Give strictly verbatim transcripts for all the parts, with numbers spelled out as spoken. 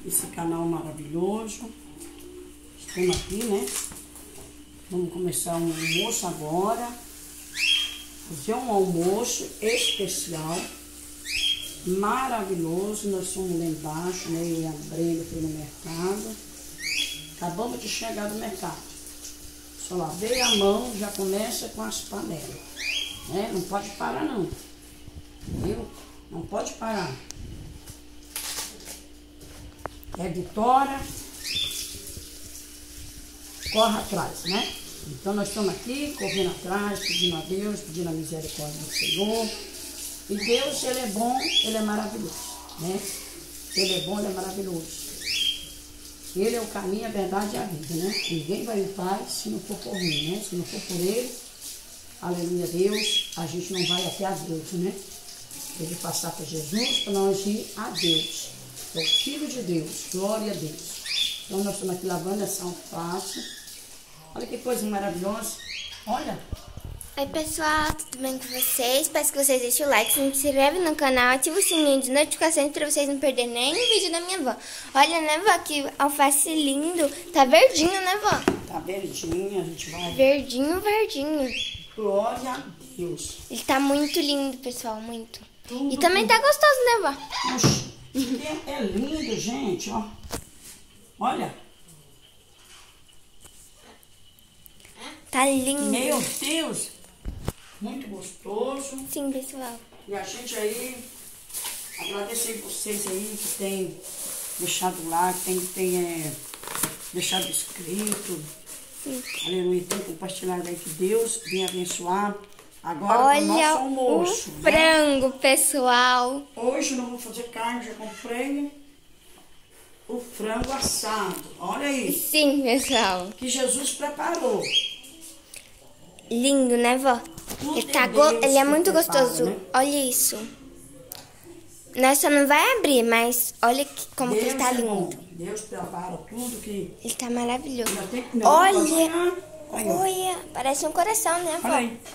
esse canal maravilhoso. Estamos aqui, né? Vamos começar um almoço agora. Fazer um almoço especial, maravilhoso. Nós somos lá embaixo, né? Eu e a Brenda foi no mercado. Acabamos de chegar do mercado. Só lavei a mão, já começa com as panelas. Né? Não pode parar não. Viu? Não pode parar. É vitória. Corre atrás, né? Então nós estamos aqui, correndo atrás, pedindo a Deus, pedindo a misericórdia do Senhor. E Deus, Ele é bom, Ele é maravilhoso, né? Ele é bom, Ele é maravilhoso. Ele é o caminho, a verdade e a vida, né? Ninguém vai ao Pai se não for por mim, né? Se não for por Ele, aleluia, Deus, a gente não vai até a Deus, né? Tem que passar por Jesus para nós ir a Deus. É o Filho de Deus, glória a Deus. Então nós estamos aqui lavando essa alface. Olha que coisa maravilhosa. Olha. Oi pessoal, tudo bem com vocês? Peço que vocês deixem o like, se inscrevem no canal, ativem o sininho de notificações para vocês não perderem nenhum vídeo da minha avó. Olha, né, vó, que alface lindo. Tá verdinho, né, vó? Tá verdinho, a gente vai... Verdinho, verdinho. Glória a Deus. Ele tá muito lindo, pessoal, muito. Tudo e também tudo. tá gostoso, né, vó? Oxi, é lindo, gente, ó. Olha. Tá lindo. Meu Deus. Muito gostoso. Sim, pessoal. E a gente aí, agradecer vocês aí que tem deixado lá, que tem, tem é, deixado escrito. Sim. Aleluia, tem compartilhado aí, que Deus venha abençoar. Agora Olha o nosso almoço. o frango, né? Pessoal. Hoje não vou fazer carne, já comprei o frango assado. Olha aí. Sim, pessoal. Que Jesus preparou. Lindo, né, vó? Tudo Ele, tá Deus go... Ele é que muito prepara, gostoso. né? Olha isso. Nós só não vai abrir, mas olha que, como Deus que ele tá é lindo. bom. Deus prepara tudo que... Ele tá maravilhoso. Ainda tem que- não, Olha, pode sonhar. Aí, ó. olha, parece um coração, né, vó? Olha aí.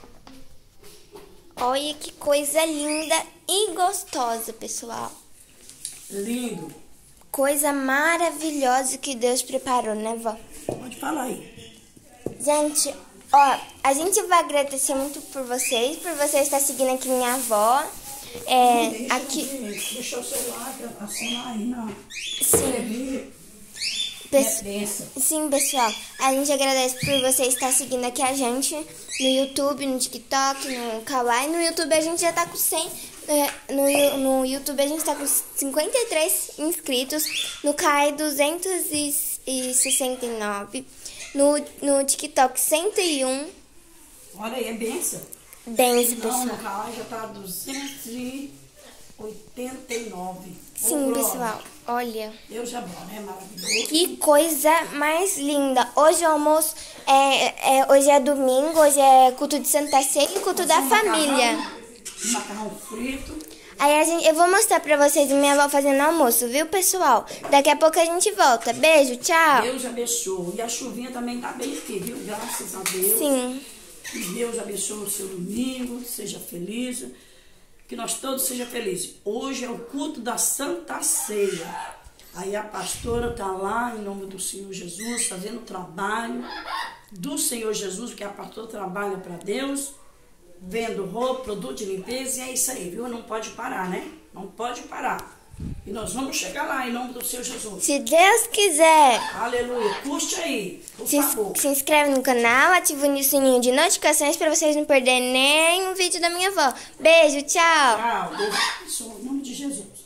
Olha que coisa linda e gostosa, pessoal. Lindo. Coisa maravilhosa que Deus preparou, né, vó? Pode falar aí. Gente, ó, a gente vai agradecer muito por vocês, por vocês estar seguindo aqui minha avó. É, Deixa, aqui, deixa o celular assinar aí na... sim. Pes... Pes- Sim, pessoal, a gente agradece por você estar seguindo aqui a gente no YouTube, no TikTok, no Kawaii. No YouTube a gente já tá com cem, é, no, Yu- no YouTube a gente tá com cinquenta e três inscritos, no Kawaii duzentos e sessenta e nove, no, no TikTok cento e um. Olha aí, é benção. Benção, Não, pessoal. no canal já tá duzentos e oitenta e nove. Sim, Ô, glória. pessoal, olha. Deus é bom, né? Maravilhoso. Que coisa mais linda. Hoje o almoço é, é, hoje é domingo, hoje é culto de Santa Ceia e culto da Macarrão, família. Macarrão frito. Aí a gente, eu vou mostrar pra vocês minha avó fazendo almoço, viu, pessoal? Daqui a pouco a gente volta. Beijo, tchau. Deus abençoe. E a chuvinha também tá bem aqui, viu? Graças a Deus. Sim. Que Deus abençoe o seu domingo. Seja feliz. Que nós todos sejamos felizes. Hoje é o culto da Santa Ceia. Aí a pastora tá lá, em nome do Senhor Jesus, fazendo o trabalho do Senhor Jesus, porque a pastora trabalha para Deus, vendo roupa, produto de limpeza, e é isso aí, viu? Não pode parar, né? Não pode parar. E nós vamos chegar lá, em nome do Senhor Jesus. Se Deus quiser. Aleluia. Curte aí, por Se, favor. se inscreve no canal, ativa o sininho de notificações pra vocês não perderem nenhum vídeo da minha avó. Beijo, tchau. Tchau. Deus abençoe, em nome de Jesus.